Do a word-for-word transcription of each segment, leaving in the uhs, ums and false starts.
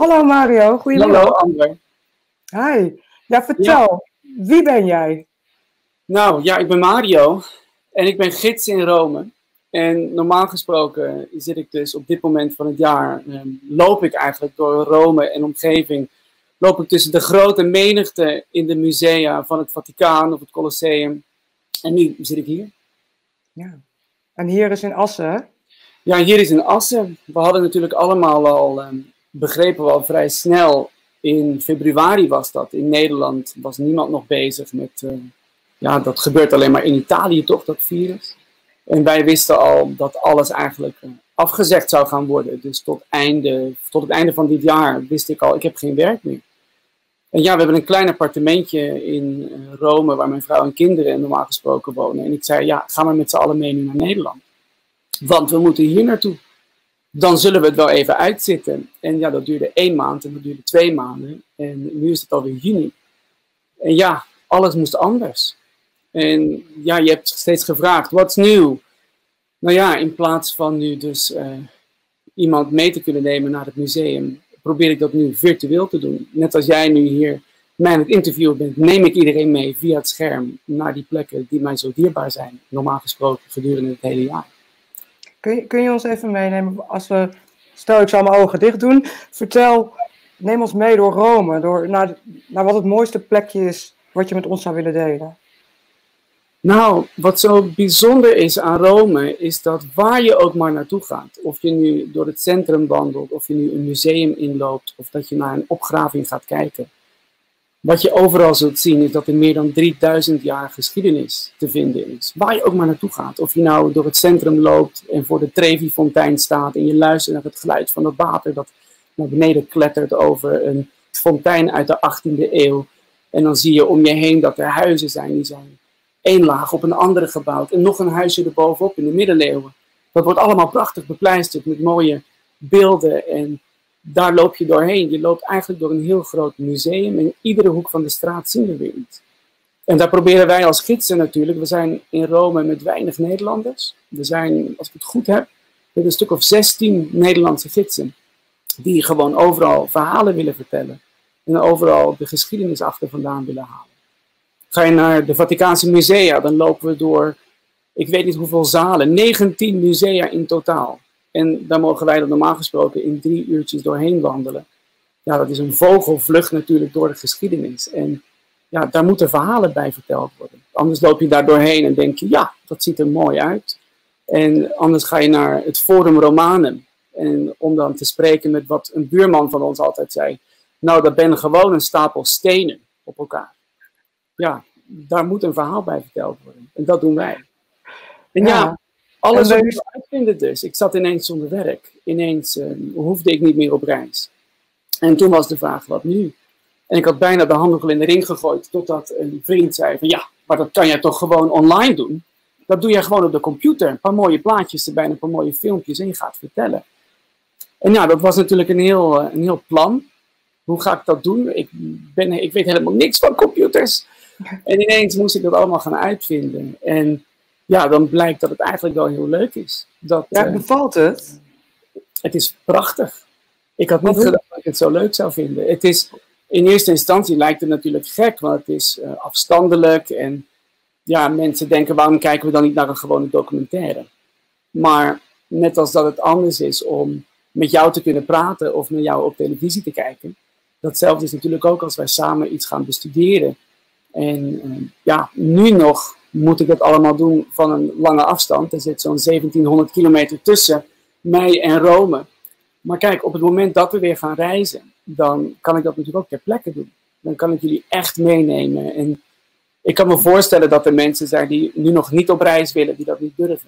Hallo Mario, goedemiddag. Hallo André. Hi. Ja, vertel, ja. Wie ben jij? Nou, ja, ik ben Mario en ik ben gids in Rome. En normaal gesproken zit ik dus op dit moment van het jaar, eh, loop ik eigenlijk door Rome en omgeving, loop ik tussen de grote menigte in de musea van het Vaticaan of het Colosseum. En nu zit ik hier. Ja. En hier is in Assen, hè? Ja, hier is in Assen. We hadden natuurlijk allemaal al, eh, begrepen we al vrij snel, in februari was dat, in Nederland was niemand nog bezig met, uh, ja, dat gebeurt alleen maar in Italië toch, dat virus. En wij wisten al dat alles eigenlijk uh, afgezegd zou gaan worden. Dus tot, einde, tot het einde van dit jaar wist ik al, ik heb geen werk meer. En ja, we hebben een klein appartementje in uh, Rome, waar mijn vrouw en kinderen normaal gesproken wonen. En ik zei, ja, ga maar met z'n allen mee nu naar Nederland. Want we moeten hier naartoe. Dan zullen we het wel even uitzitten. En ja, dat duurde één maand en dat duurde twee maanden. En nu is het alweer juni. En ja, alles moest anders. En ja, je hebt steeds gevraagd, what's new? Nou ja, in plaats van nu dus uh, iemand mee te kunnen nemen naar het museum, probeer ik dat nu virtueel te doen. Net als jij nu hier mij aan het interviewen bent, neem ik iedereen mee via het scherm naar die plekken die mij zo dierbaar zijn. Normaal gesproken gedurende het hele jaar. Kun je, kun je ons even meenemen, als we, stel ik zal mijn ogen dicht doen, vertel, neem ons mee door Rome, door, naar, naar wat het mooiste plekje is wat je met ons zou willen delen. Nou, wat zo bijzonder is aan Rome, is dat waar je ook maar naartoe gaat, of je nu door het centrum wandelt, of je nu een museum inloopt, of dat je naar een opgraving gaat kijken, wat je overal zult zien is dat er meer dan drieduizend jaar geschiedenis te vinden is. Waar je ook maar naartoe gaat. Of je nou door het centrum loopt en voor de Trevi-fontein staat en je luistert naar het geluid van het water dat naar beneden klettert over een fontein uit de achttiende eeuw. En dan zie je om je heen dat er huizen zijn die zijn één laag op een andere gebouwd. En nog een huisje erbovenop in de middeleeuwen. Dat wordt allemaal prachtig bepleisterd met mooie beelden en daar loop je doorheen. Je loopt eigenlijk door een heel groot museum. En in iedere hoek van de straat zien we weer iets. En daar proberen wij als gidsen natuurlijk. We zijn in Rome met weinig Nederlanders. We zijn, als ik het goed heb, met een stuk of zestien Nederlandse gidsen. Die gewoon overal verhalen willen vertellen. En overal de geschiedenis achter vandaan willen halen. Ga je naar de Vaticaanse musea, dan lopen we door, ik weet niet hoeveel zalen, negentien musea in totaal. En daar mogen wij dan normaal gesproken in drie uurtjes doorheen wandelen. Ja, dat is een vogelvlucht natuurlijk door de geschiedenis. En ja, daar moeten verhalen bij verteld worden. Anders loop je daar doorheen en denk je, ja, dat ziet er mooi uit. En anders ga je naar het Forum Romanum. En om dan te spreken met wat een buurman van ons altijd zei. Nou, dat ben gewoon een stapel stenen op elkaar. Ja, daar moet een verhaal bij verteld worden. En dat doen wij. En ja, ja alles wat we uitvinden dus. Ik zat ineens zonder werk. Ineens uh, hoefde ik niet meer op reis. En toen was de vraag, wat nu? En ik had bijna de handdoek in de ring gegooid, totdat een vriend zei van ja, maar dat kan jij toch gewoon online doen? Dat doe je gewoon op de computer. Een paar mooie plaatjes erbij, een paar mooie filmpjes en je gaat vertellen. En ja, dat was natuurlijk een heel, uh, een heel plan. Hoe ga ik dat doen? Ik, ben, ik weet helemaal niks van computers. En ineens moest ik dat allemaal gaan uitvinden. En ja, dan blijkt dat het eigenlijk wel heel leuk is. Dat, ja, bevalt het? Uh, het is prachtig. Ik had niet gedacht dat ik het zo leuk zou vinden. Het is, in eerste instantie lijkt het natuurlijk gek, want het is uh, afstandelijk. En ja, mensen denken, waarom kijken we dan niet naar een gewone documentaire? Maar net als dat het anders is om met jou te kunnen praten of naar jou op televisie te kijken. Datzelfde is natuurlijk ook als wij samen iets gaan bestuderen. En uh, ja, nu nog moet ik dat allemaal doen van een lange afstand. Er zit zo'n zeventienhonderd kilometer tussen mij en Rome. Maar kijk, op het moment dat we weer gaan reizen, dan kan ik dat natuurlijk ook ter plekke doen. Dan kan ik jullie echt meenemen. En ik kan me voorstellen dat er mensen zijn die nu nog niet op reis willen, die dat niet durven.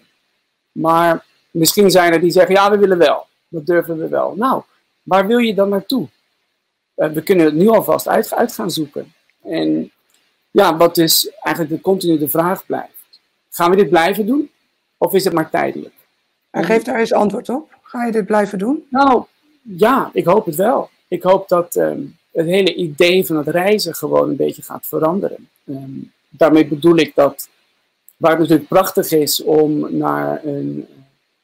Maar misschien zijn er die zeggen, ja, we willen wel. Dat durven we wel. Nou, waar wil je dan naartoe? Uh, we kunnen het nu alvast uit, uit gaan zoeken. En ja, wat dus eigenlijk de continu de vraag blijft. Gaan we dit blijven doen? Of is het maar tijdelijk? En geef daar eens antwoord op. Ga je dit blijven doen? Nou, ja, ik hoop het wel. Ik hoop dat um, het hele idee van het reizen gewoon een beetje gaat veranderen. Um, daarmee bedoel ik dat, waar het natuurlijk prachtig is om naar een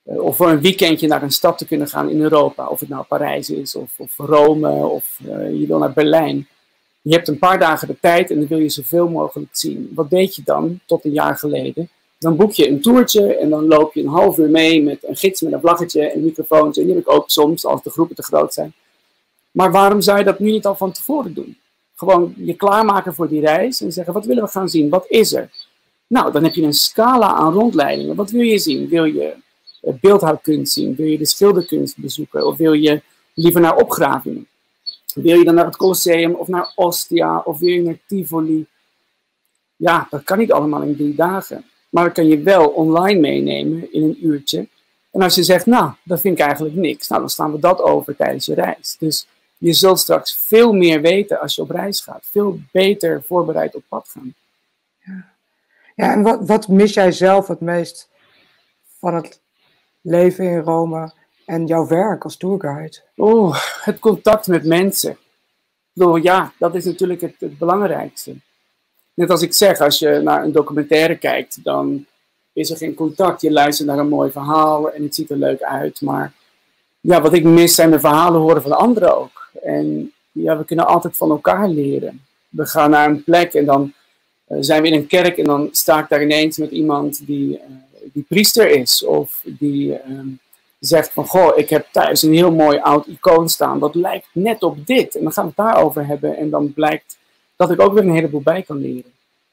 uh, of voor een weekendje naar een stad te kunnen gaan in Europa. Of het nou Parijs is, of, of Rome, of uh, je wil naar Berlijn. Je hebt een paar dagen de tijd en dan wil je zoveel mogelijk zien. Wat deed je dan, tot een jaar geleden? Dan boek je een toertje en dan loop je een half uur mee met een gids met een vlaggetje en microfoons. En die heb ik ook soms, als de groepen te groot zijn. Maar waarom zou je dat nu niet al van tevoren doen? Gewoon je klaarmaken voor die reis en zeggen, wat willen we gaan zien? Wat is er? Nou, dan heb je een scala aan rondleidingen. Wat wil je zien? Wil je beeldhouwkunst zien? Wil je de schilderkunst bezoeken? Of wil je liever naar opgravingen? Wil je dan naar het Colosseum of naar Ostia? Of wil je naar Tivoli? Ja, dat kan niet allemaal in drie dagen. Maar dat kan je wel online meenemen in een uurtje. En als je zegt, nou, dat vind ik eigenlijk niks. Nou, dan slaan we dat over tijdens je reis. Dus je zult straks veel meer weten als je op reis gaat. Veel beter voorbereid op pad gaan. Ja, ja en wat, wat mis jij zelf het meest van het leven in Rome en jouw werk als tourguide? Oh, het contact met mensen. Ik bedoel, ja, dat is natuurlijk het, het belangrijkste. Net als ik zeg, als je naar een documentaire kijkt, dan is er geen contact. Je luistert naar een mooi verhaal en het ziet er leuk uit. Maar ja, wat ik mis zijn de verhalen horen van anderen ook. En ja, we kunnen altijd van elkaar leren. We gaan naar een plek en dan uh, zijn we in een kerk en dan sta ik daar ineens met iemand die, uh, die priester is. Of die uh, zegt van, goh, ik heb thuis een heel mooi oud icoon staan. Dat lijkt net op dit. En dan gaan we het daarover hebben en dan blijkt dat ik ook weer een heleboel bij kan leren.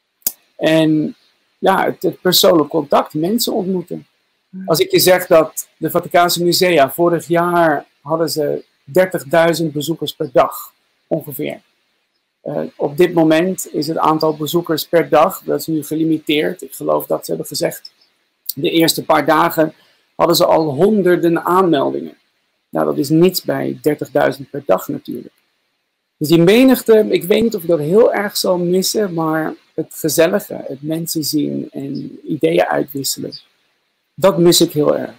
En ja, het, het persoonlijk contact, mensen ontmoeten. Als ik je zeg dat de Vaticaanse musea vorig jaar hadden ze dertigduizend bezoekers per dag, ongeveer. Uh, op dit moment is het aantal bezoekers per dag, dat is nu gelimiteerd. Ik geloof dat ze hebben gezegd, de eerste paar dagen hadden ze al honderden aanmeldingen. Nou, dat is niets bij dertigduizend per dag natuurlijk. Dus die menigte, ik weet niet of ik dat heel erg zal missen, maar het gezellige, het mensen zien en ideeën uitwisselen, dat mis ik heel erg.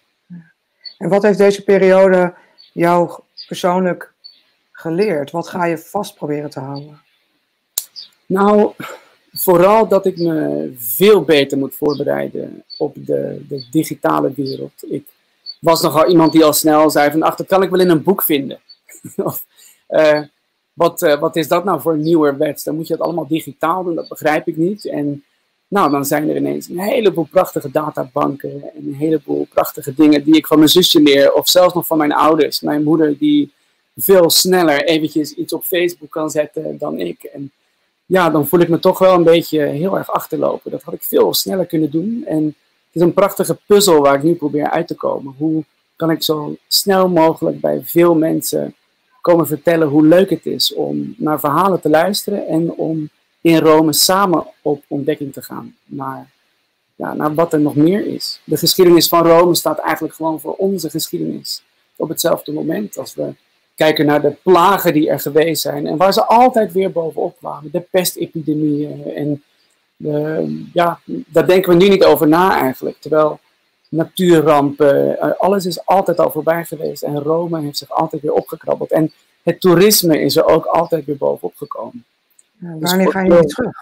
En wat heeft deze periode jou persoonlijk geleerd? Wat ga je vast proberen te houden? Nou, vooral dat ik me veel beter moet voorbereiden op de, de digitale wereld. Ik was nogal iemand die al snel zei van, ach, dat kan ik wel in een boek vinden. of, uh, wat, uh, wat is dat nou voor nieuwerwets? Dan moet je het allemaal digitaal doen, dat begrijp ik niet. En nou, dan zijn er ineens een heleboel prachtige databanken en een heleboel prachtige dingen die ik van mijn zusje leer. Of zelfs nog van mijn ouders. Mijn moeder die veel sneller eventjes iets op Facebook kan zetten dan ik. En ja, dan voel ik me toch wel een beetje heel erg achterlopen. Dat had ik veel sneller kunnen doen. En het is een prachtige puzzel waar ik nu probeer uit te komen. Hoe kan ik zo snel mogelijk bij veel mensen komen vertellen hoe leuk het is om naar verhalen te luisteren en om in Rome samen op ontdekking te gaan naar, ja, naar wat er nog meer is. De geschiedenis van Rome staat eigenlijk gewoon voor onze geschiedenis op hetzelfde moment. Als we kijken naar de plagen die er geweest zijn en waar ze altijd weer bovenop kwamen. De pestepidemieën en de, ja, daar denken we nu niet over na eigenlijk. Terwijl natuurrampen, alles is altijd al voorbij geweest en Rome heeft zich altijd weer opgekrabbeld. En het toerisme is er ook altijd weer bovenop gekomen. Ja, wanneer ga je weer terug?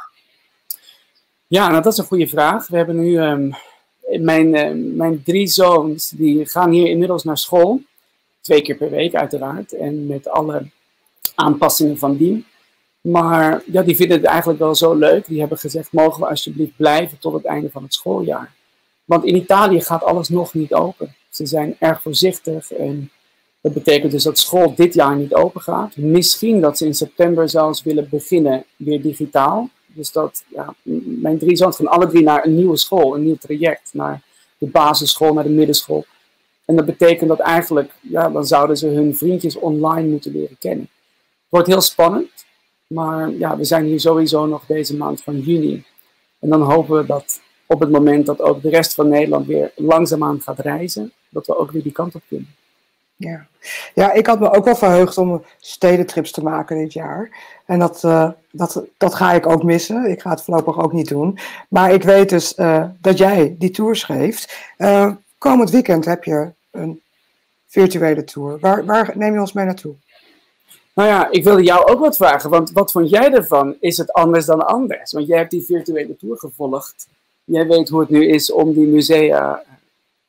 Ja, nou, dat is een goede vraag. We hebben nu, um, mijn, uh, mijn drie zoons, die gaan hier inmiddels naar school. Twee keer per week uiteraard. En met alle aanpassingen van dien. Maar ja, die vinden het eigenlijk wel zo leuk. Die hebben gezegd, mogen we alsjeblieft blijven tot het einde van het schooljaar. Want in Italië gaat alles nog niet open. Ze zijn erg voorzichtig en dat betekent dus dat school dit jaar niet open gaat. Misschien dat ze in september zelfs willen beginnen weer digitaal. Dus dat, ja, mijn drie zoons gaan alle drie naar een nieuwe school, een nieuw traject. Naar de basisschool, naar de middenschool. En dat betekent dat eigenlijk, ja, dan zouden ze hun vriendjes online moeten leren kennen. Het wordt heel spannend, maar ja, we zijn hier sowieso nog deze maand van juni. En dan hopen we dat op het moment dat ook de rest van Nederland weer langzaamaan gaat reizen, dat we ook weer die kant op kunnen. Ja. ja, ik had me ook wel verheugd om stedentrips te maken dit jaar. En dat, uh, dat, dat ga ik ook missen. Ik ga het voorlopig ook niet doen. Maar ik weet dus uh, dat jij die tours geeft. Uh, komend weekend heb je een virtuele tour. Waar, waar neem je ons mee naartoe? Nou ja, ik wilde jou ook wat vragen. Want wat vond jij ervan? Is het anders dan anders? Want jij hebt die virtuele tour gevolgd. Jij weet hoe het nu is om die musea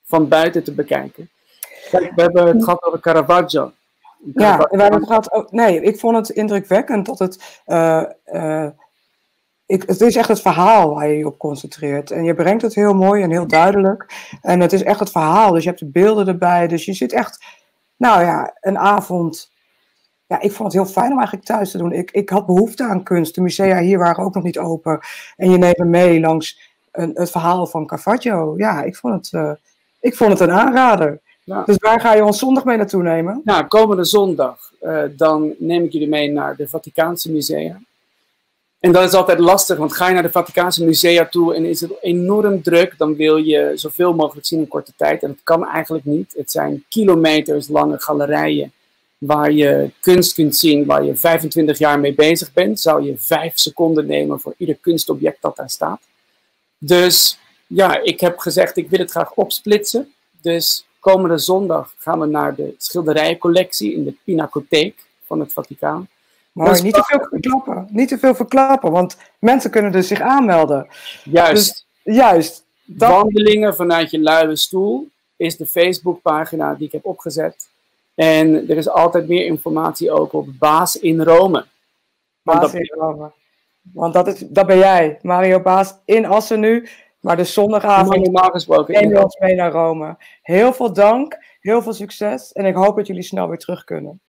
van buiten te bekijken. Kijk, we hebben het gehad over Caravaggio. Ja, en we hebben het gehad ook, nee, ik vond het indrukwekkend dat het, uh, uh, ik, het is echt het verhaal waar je je op concentreert. En je brengt het heel mooi en heel duidelijk. En het is echt het verhaal, dus je hebt de beelden erbij. Dus je zit echt, nou ja, een avond. Ja, ik vond het heel fijn om eigenlijk thuis te doen. Ik, ik had behoefte aan kunst. De musea hier waren ook nog niet open. En je neemt me mee langs een, het verhaal van Caravaggio. Ja, ik vond het, uh, ik vond het een aanrader. Ja. Dus waar ga je ons zondag mee naartoe nemen? Nou, komende zondag, uh, dan neem ik jullie mee naar de Vaticaanse musea. En dat is altijd lastig, want ga je naar de Vaticaanse musea toe en is het enorm druk, dan wil je zoveel mogelijk zien in korte tijd. En dat kan eigenlijk niet. Het zijn kilometers lange galerijen waar je kunst kunt zien, waar je vijfentwintig jaar mee bezig bent. Zou je vijf seconden nemen voor ieder kunstobject dat daar staat. Dus ja, ik heb gezegd, ik wil het graag opsplitsen. Dus komende zondag gaan we naar de schilderijencollectie in de Pinacotheek van het Vaticaan. Mooi, niet te veel verklappen. Niet te veel verklappen, want mensen kunnen dus zich aanmelden. Juist. Dus, juist. Dat... Wandelingen vanuit je luie stoel is de Facebookpagina die ik heb opgezet. En er is altijd meer informatie ook op Baas in Rome. Baas dat... in Rome. Want dat, is, dat ben jij, Mario Baas in Assen nu. Maar de zondagavond normaal gesproken neem je ons mee naar Rome. Heel veel dank, heel veel succes en ik hoop dat jullie snel weer terug kunnen.